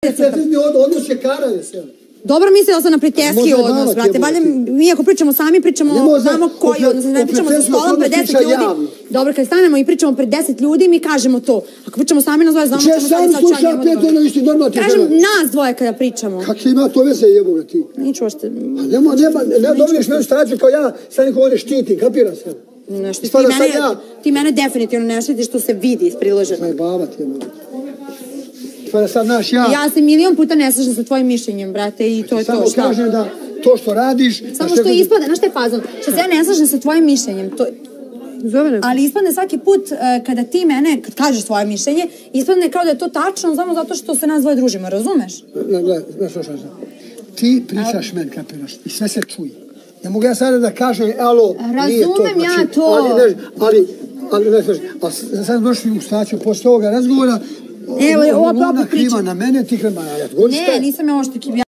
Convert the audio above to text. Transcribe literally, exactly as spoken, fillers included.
Prijateljni odnos je karanje se. Dobro, mislila sam na prijateljski odnos, brate. Valjda mi ako pričamo sami, pričamo, znamo koji odnos. Ne pričamo za stolom pred deset ljudi. Dobro, kad stanemo i pričamo pred deset ljudi, mi kažemo to. Ako pričamo sami nas dvoje, znamo ćemo sad sad čanjemo. Kažem nas dvoje kada pričamo. Kak ima to veze jeboga ti? Niču ošte. Nema, nema, ne dobiješ menu staciju kao ja, sad neko ovdje štiti, kapira se. Ti mene definitivno ne štitiš, što se vidi iz priloženog. Sve baba ti je moja. Sad, naš, ja... ja se milion puta ne slažem sa tvojim mišljenjem, brate, i to je to. Samo kažem da to što radiš... Samo što ispadne, znaš šta je fazon? Što se ja ne slažem sa tvojim mišljenjem, to... ali ispadne svaki put kada ti mene, kad kažeš svoje mišljenje, ispadne kao da je to tačno, samo zato što se nas dvoje družimo, razumeš? Ne, gledaj, znaš što što ti pričaš meni, kapiraš, i sve se čuje. Ja mogu ja sada da kažem, alo, nije to. Razumem ja to. Ali, ali, ne znaš, a sad došli u staciju posle ovoga razgovora, Evo, ova ona kriva na mene, ti kriva na ja. Ne, nisam ja ovo što